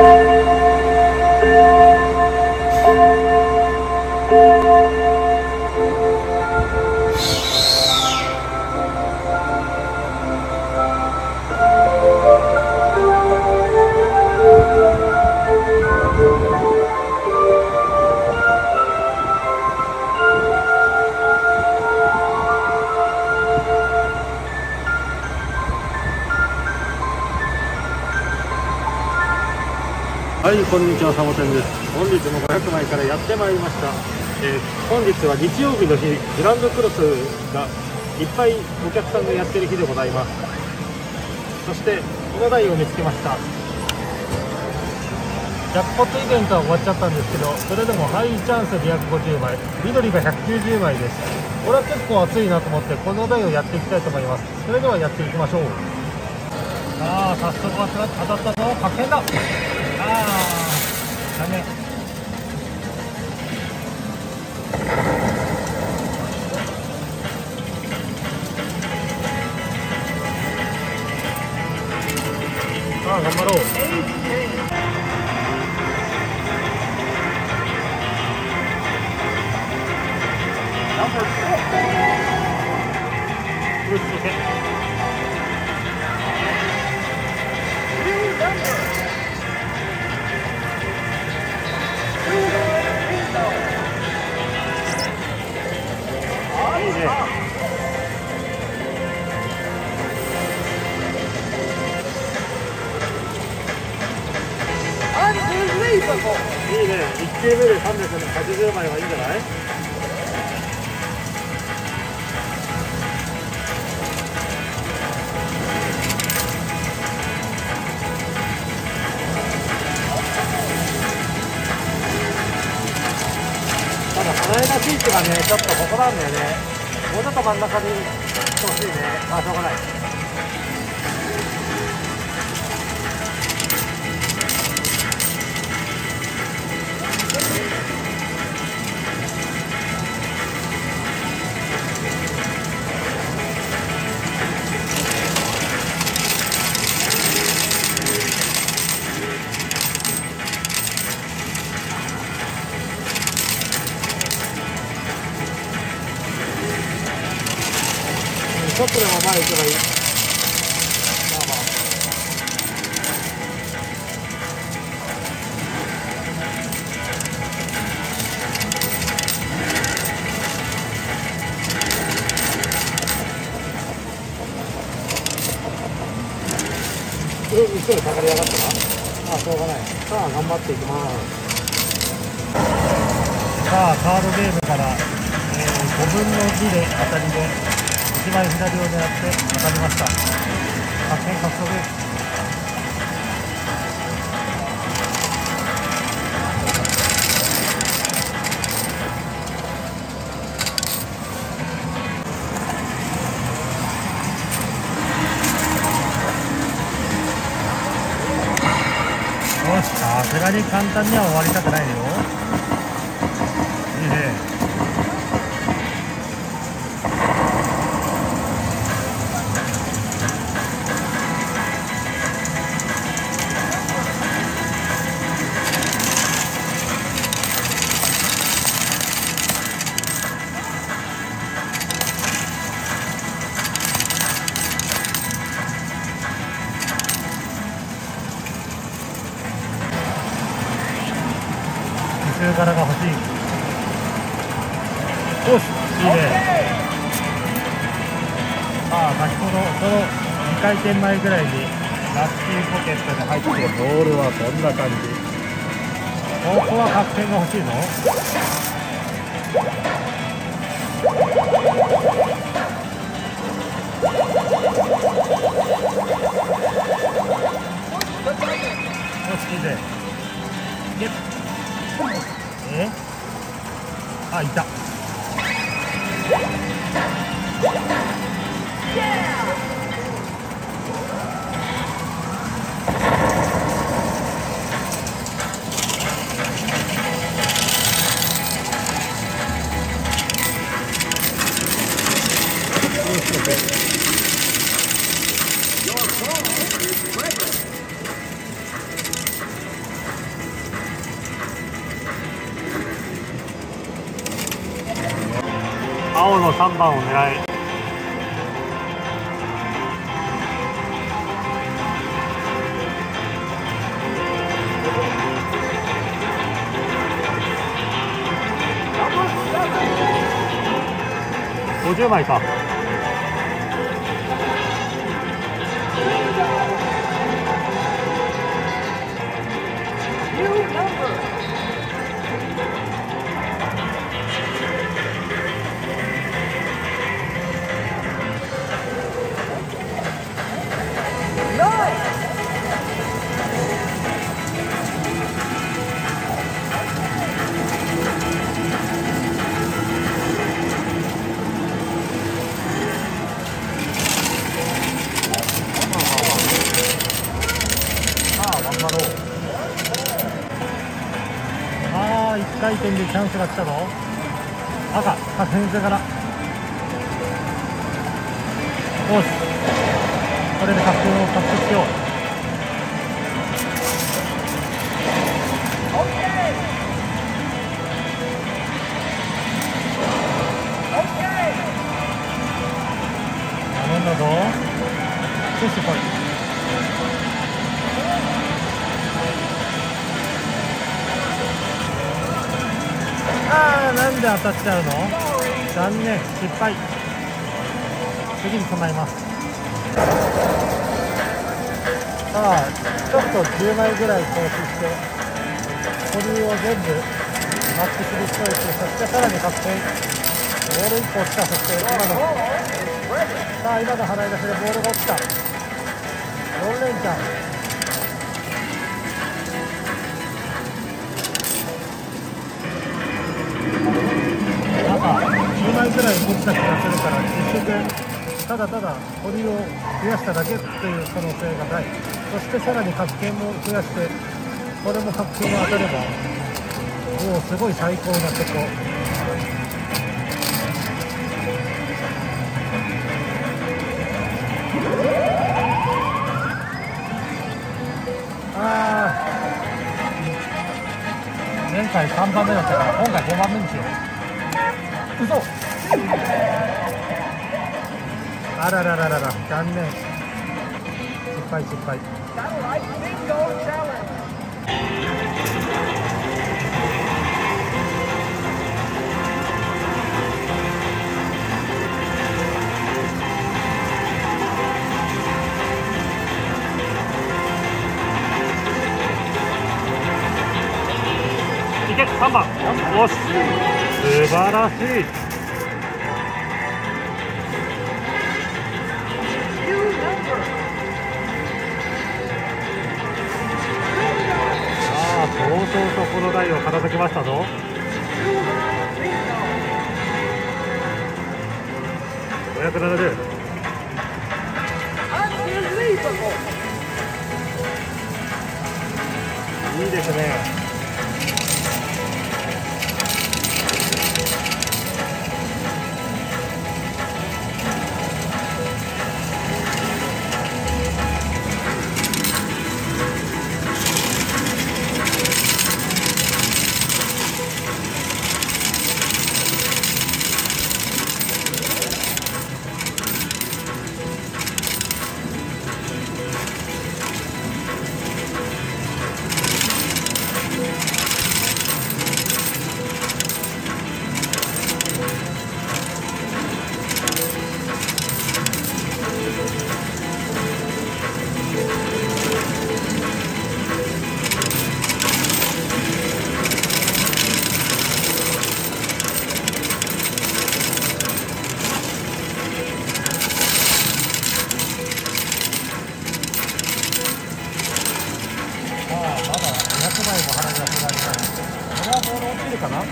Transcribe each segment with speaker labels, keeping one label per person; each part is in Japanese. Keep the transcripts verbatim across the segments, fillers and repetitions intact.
Speaker 1: はい、こんにちは、サボテンです。本日もごひゃくまいからやってまいりました。えー、本日は日曜日の日、グランドクロスがいっぱいお客さんがやってる日でございます。そしてこの台を見つけました。ジャックポットイベントは終わっちゃったんですけど、それでもハイチャンスにひゃくごじゅうまい、緑がひゃくきゅうじゅうまいです。これは結構熱いなと思って、この台をやっていきたいと思います。それではやっていきましょう。さあ、早速当たったぞ。発見だ。あー、ダメ。さあ、頑張ろう。よし、OK。いいね。いいね。いっ球目でさんびゃくはちじゅうまいはいいんじゃない？ただこの間シートがね、ちょっとここなんだよね。もうちょっと真ん中にしてほしいね。まあしょうがない。ちょっとでも前行けばいい。まあまあ。うっすら下がり上がったな。まあしょうがない。さあ頑張っていきます。さあカードゲームから、えー、ごぶんのにで当たりでいちまい左を狙って当たりました。発見獲得。よし、さすがに簡単には終わりたくないよ。いいね。中柄が欲しい。よし、いいね。さあ先ほどこのにかいてんまえぐらいにラッキーポケットに入ってボールはこんな感じ。ここは確変が欲しいの？よし、いいね。ゲッえあ、いた。 青のさんばんを狙い。ごじゅうまいか。ああ、いっかいてんでチャンスが来たぞ。赤、先生から。よし、これで確定を獲得しよう。頼んだぞ。そしてこい。ああ、なんで当たっちゃうの？残念、失敗。次に備えます。さあ、ちょっとじゅうまいぐらい投資して保留を全部マックスリストイして、そしてさらに確定。ボールいっこ落ちた。そして今のさあ今の払い出しでボールが落ちた。よん連チャン。じゅうまいぐらい落ちた気がするから、実質ただただ保留を増やしただけっていう可能性がない。そしてさらに確定も増やして、これも確定が当たればもうすごい最高なとこ。ああ、前回さんばんめだったから今回ごばんめにしよう。嘘。あららららら、残念。失敗失敗。いけ、さんばん。よし、素晴らしい。とうとうとこの台を片付けましたぞ。ごひゃくななじゅう。いいですね。かな。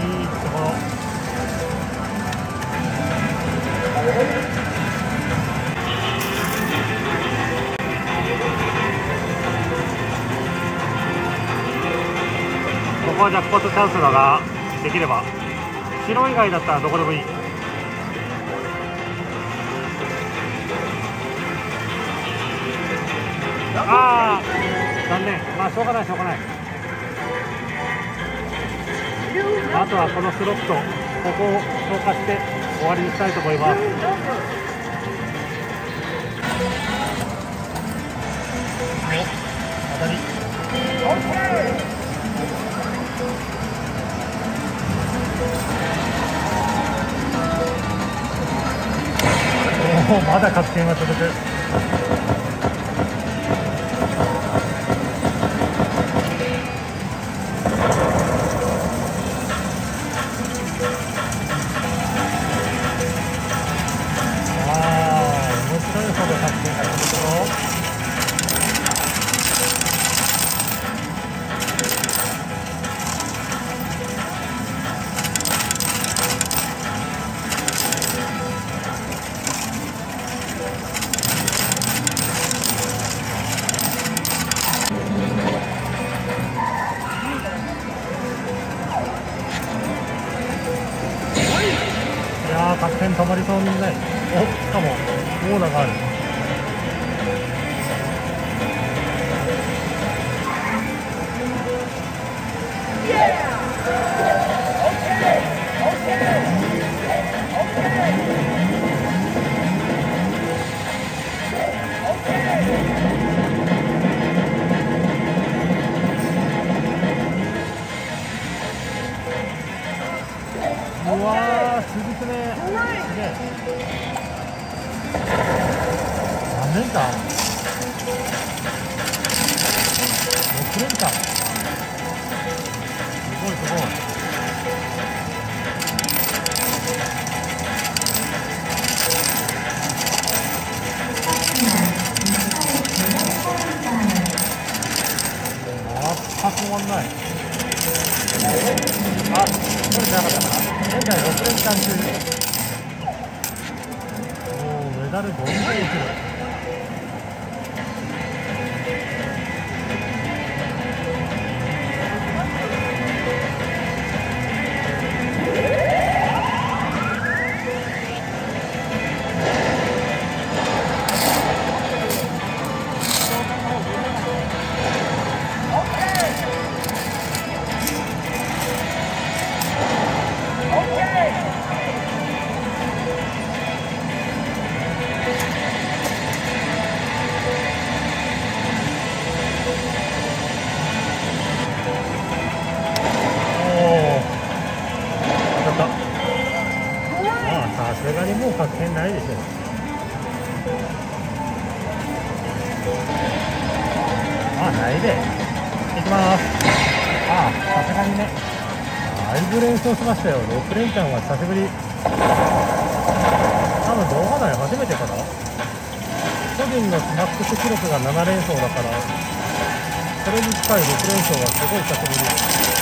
Speaker 1: いところ。ここはジャックポットチャンスだができれば、白以外だったらどこでもいい。ああ残念。まあしょうがないしょうがない。あとはこのスロット、ここを消化して終わりにしたいと思います。当たり。おお、まだ確変が続く。作戦止まりそうにない。お、しかもオーラがある。うわー、続くね。すげえ。何連単？ろく連単。すごいすごい。全く終わんない。あ、これじゃなかったかな。現在ろく連単中。おお、メダルどんどんいくる。さすがにもう確変ないでしょ。あ、ないで。いきます。ああ、さすがにね。だいぶ連想しましたよ。ろく連単は久しぶり。多分動画内初めてかな。個人のマックス記録がなな連想だから、それに近いろく連想はすごい久しぶり。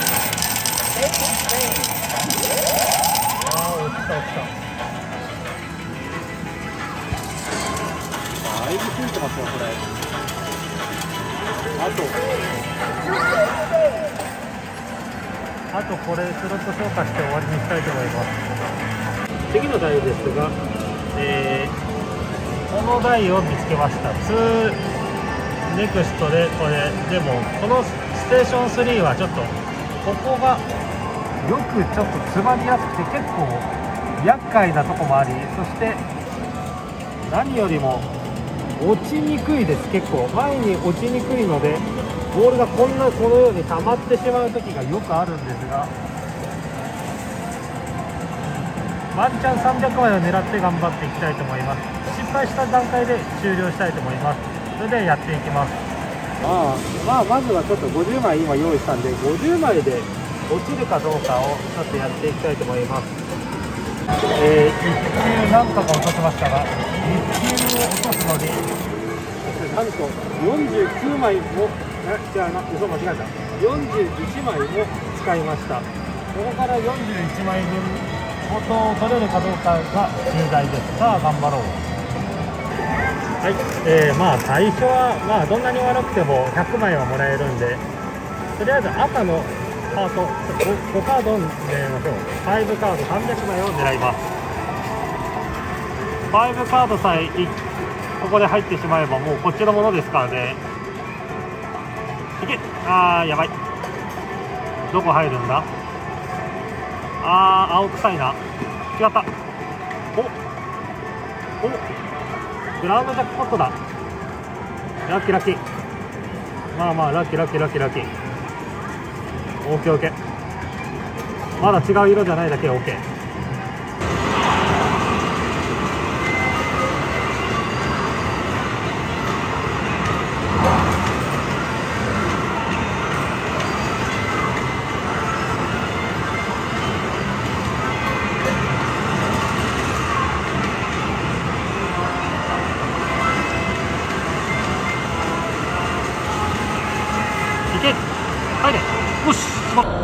Speaker 1: ああ、落ちた落ちた。だいぶついてますよ、これ。あと、あとこれ、スロット消化して終わりにしたいと思います。次の台ですが、えー、この台を見つけました。にネクストで、これ、でも、このステーションスリーはちょっと、ここがよくちょっと詰まりやすくて、結構厄介なとこもあり、そして、何よりも、落ちにくいです。結構前に落ちにくいので、ボールがこんなこのように溜まってしまう時がよくあるんですが、ワンチャンさんびゃくまいを狙って頑張っていきたいと思います。失敗した段階で終了したいと思います。それでやっていきます。まあ、まあ、まずはちょっとごじゅうまい今用意したんで、ごじゅうまいで落ちるかどうかをちょっとやっていきたいと思います。えー、いっ球なんとか落としましたが、に球を落とすのになんとよんじゅうきゅうまいも、違うな、嘘間違えた、よんじゅういちまいも使いました。 これからよんじゅういちまいぶん元を取れるかどうかが重大です。さあ頑張ろう。はい、えー、まあ最初はまあどんなに悪くてもひゃくまいはもらえるんで、とりあえず赤のカード ご, ごカードを狙いましょう。ごカードさんびゃくまいを狙います。ごカードさえここで入ってしまえばもうこっちのものですからね。いけ、あーやばい、どこ入るんだ。あー青臭いな、違った。おおグラウンドジャックポットだ。ラッキーラッキー、まあまあラッキーラッキーラッキーラッキー。オーケーオーケー、まだ違う色じゃないだけ オーケー。入れ、よし、しまっ、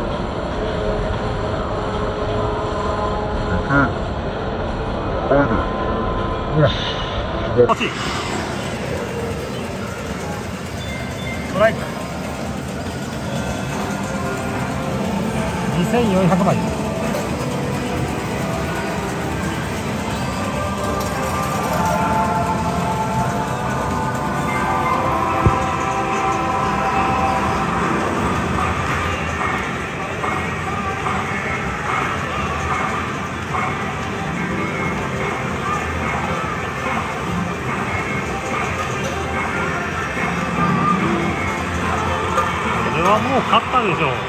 Speaker 1: 欲しい。ストライクにせんよんひゃくまい。これはもう勝ったでしょう。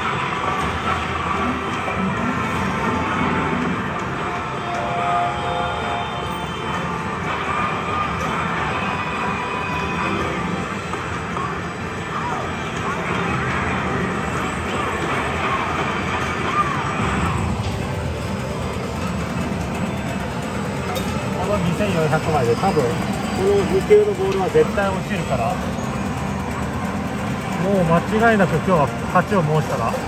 Speaker 1: このにせんよんひゃくまいで多分このに球のボールは絶対落ちるから、もう間違いなく今日は勝ちを申したら。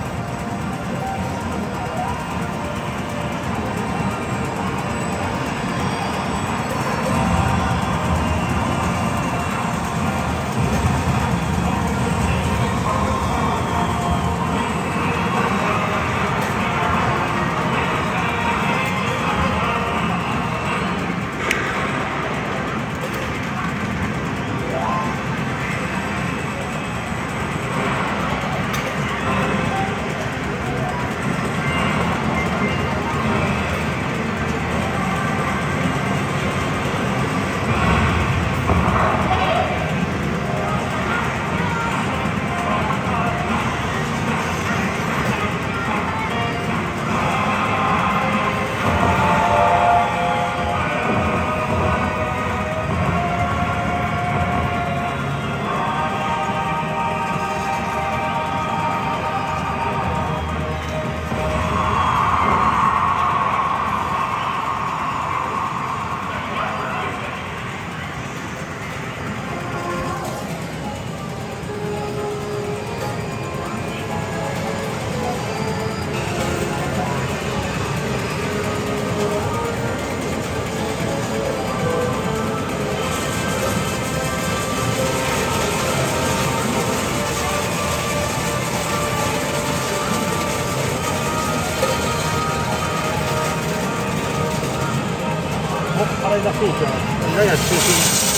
Speaker 1: 洗い出していきます。やや中心。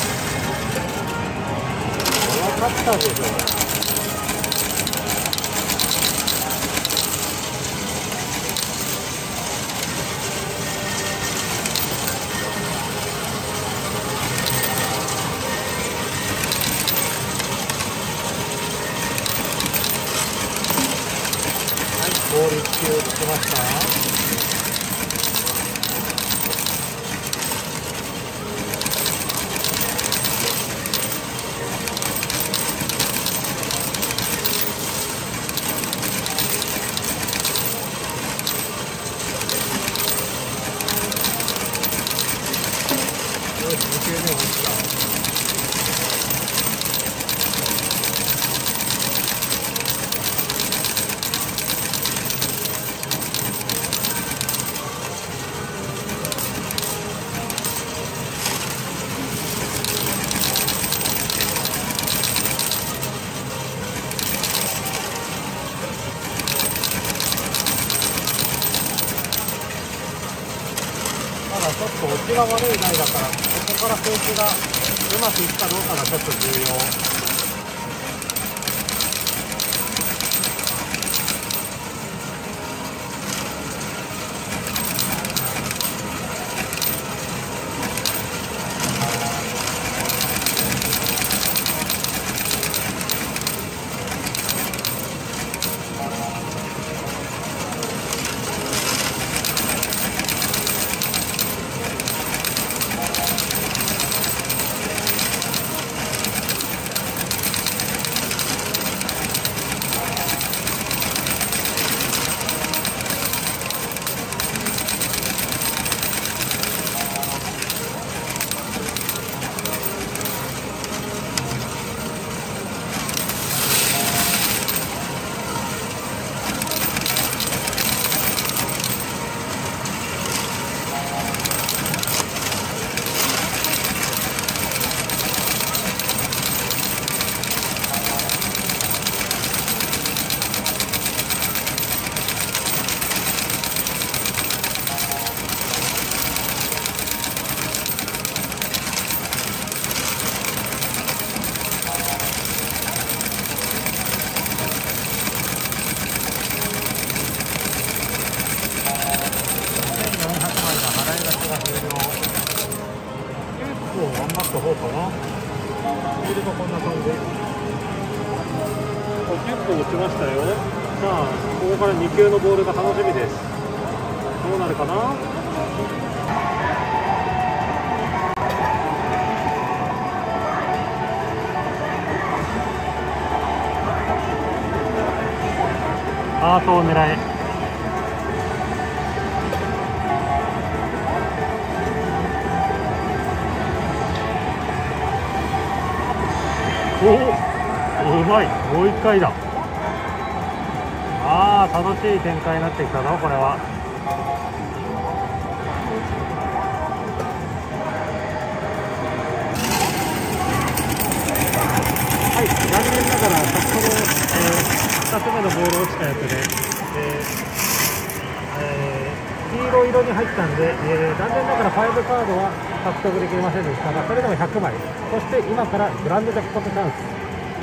Speaker 1: 分かったでしょう。ボールいっ球打ちました。よし、に球目落ちた。 だちょっと落ちが悪い台だから、ここから静止がうまくいくかどうかがちょっと重要。頑張った方かな。見るとこんな感じ。結構落ちましたよ。さあ、ここからに球のボールが楽しみです。どうなるかな。アートを狙え。おお、うまい。もう一回だ。ああ、楽しい展開になってきたぞ、これは。はい、残念ながら先ほど、えー、ふたつめのボール落ちたやつで、えーえー、黄色色に入ったんで、えー、残念ながらファイブカードは獲得できませんでしたが、それでもひゃくまい。そして今からグランドジャックポットチャンス。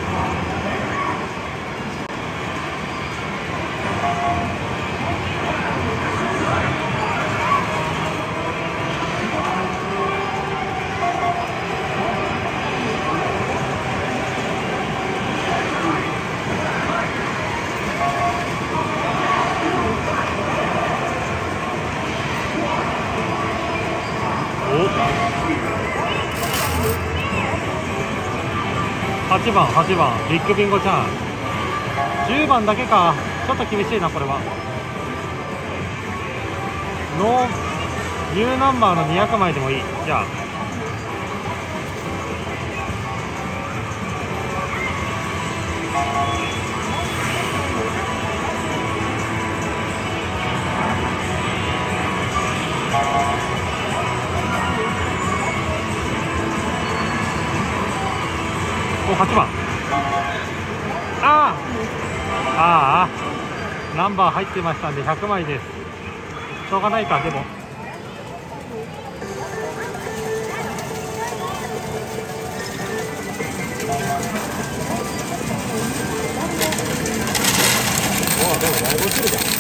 Speaker 1: はちばん、はちばん、ビッグビンゴちゃん。じゅうばんだけか。ちょっと厳しいな、これは。ノー、ニューナンバーのにひゃくまいでもいい。じゃあ。お、はちばん。ああああ、ナンバー入ってましたんでひゃくまいです。しょうがないか。でもおお、でもだいぶ落ちるじゃん。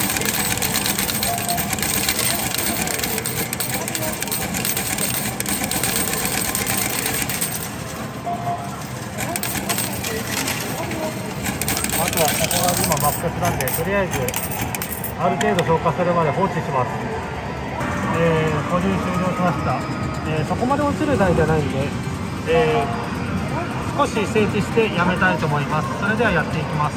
Speaker 1: あとはここが今マックスなんで、とりあえずある程度消化するまで放置します。えー、補充終了しました。えー、そこまで落ちる台じゃないんで、えー、少し静止してやめたいと思います。それではやっていきます。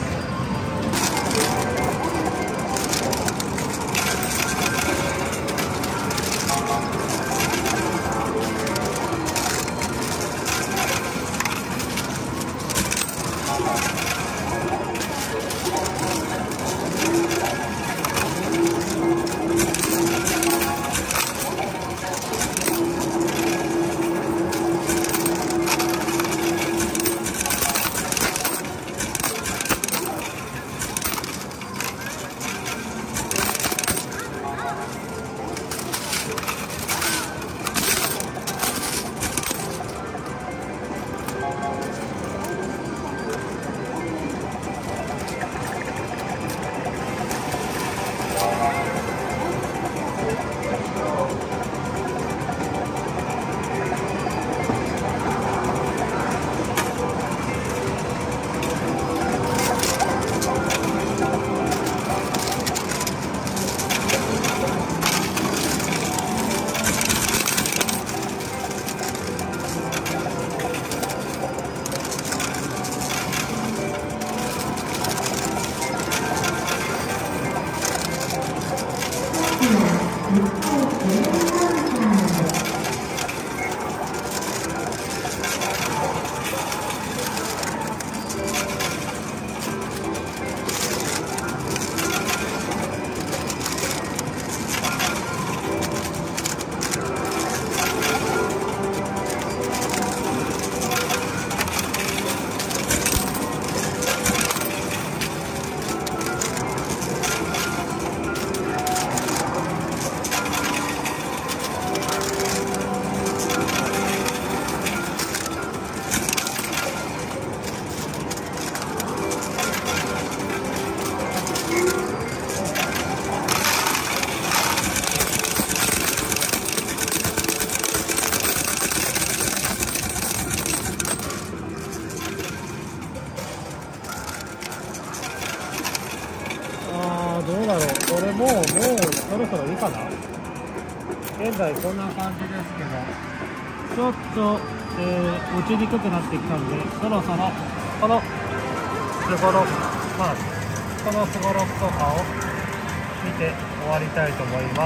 Speaker 1: どうだろう、これもう、もうそろそろいいかな。現在こんな感じですけど、ちょっと、えー、落ちにくくなってきたので、そろそろこのすごろく、まあ、このすごろくとかを見て終わりたいと思います。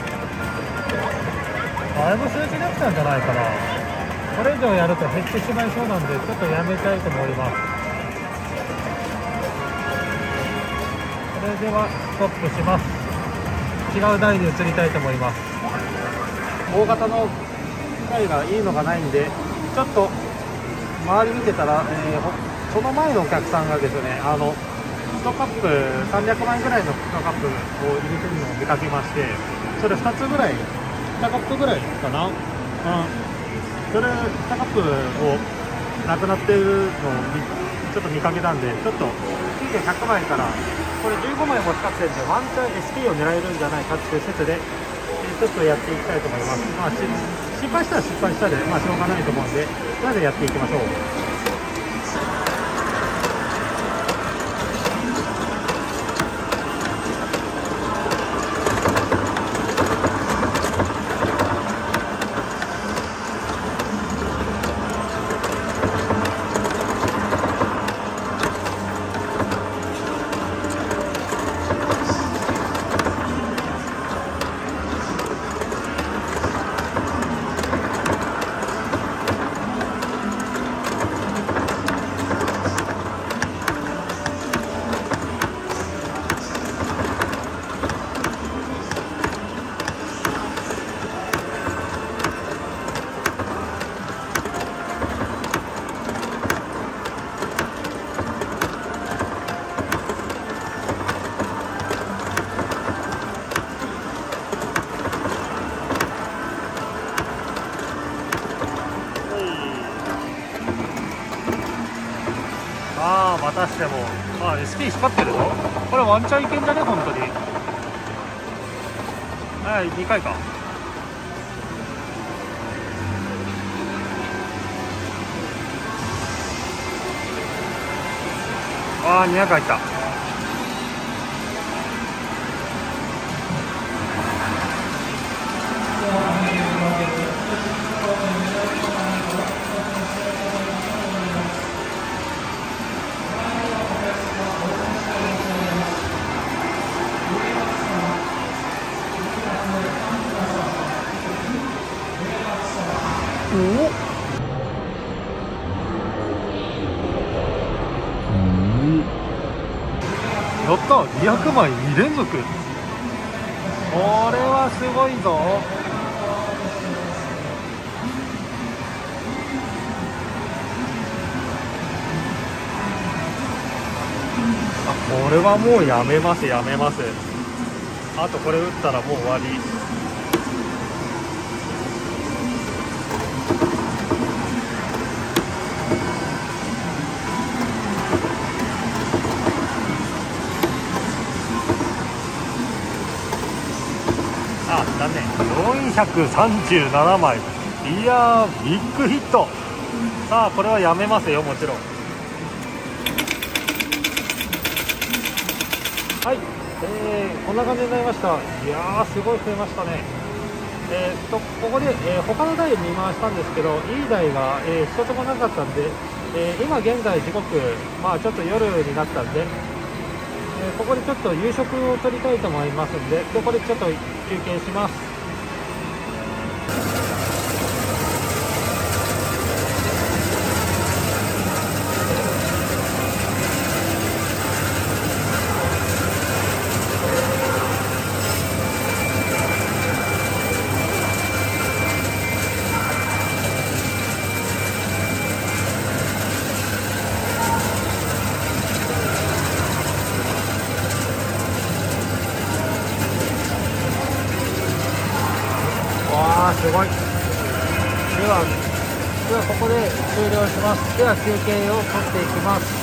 Speaker 1: だいぶ数値できたんじゃないかな。これ以上やると減ってしまいそうなんで、ちょっとやめたいと思います。それではストップします。違う台に移りたいと思います。大型の機械がいいのがないんで、ちょっと周り見てたら、えー、その前のお客さんがですね、あのいちカップさんびゃくまんえんぐらいのいちカップを入れてるのを見かけまして、それふたつぐらい、にカップぐらいかな、うん、それにカップをなくなっているのをちょっと見かけたんで、ちょっときゅうせんひゃくまいからこれじゅうごまいも使ってるんで、ワンチャン エスピー を狙えるんじゃないかっていう説で、えー、ちょっとやっていきたいと思います。まあ、失敗したら失敗したで、まあ、しょうがないと思うんで、とりあえずやっていきましょう。ああ、またしても、まあ、エスピー 光ってるぞ。これワンチャンいけんじゃね、本当に。はい、にかいか。ああ、にひゃく入った。おやった、にひゃくまいに連続。これはすごいぞ。あ、これはもうやめますやめます。あとこれ打ったらもう終わり。あ、残念。よんひゃくさんじゅうななまい。いやー、ビッグヒット。さあ、これはやめますよ、もちろん。はい、えー、こんな感じになりました。いやー、すごい増えましたね。えー、とここで、えー、他の台見回したんですけど、いい台が、えー、一つもなかったんで、えー、今現在時刻、まあ、ちょっと夜になったんで、 えー、ここでちょっと夕食を取りたいと思いますんで、ここでちょっと休憩します。わあ、すごい。では、ではここで終了します。では休憩を取っていきます。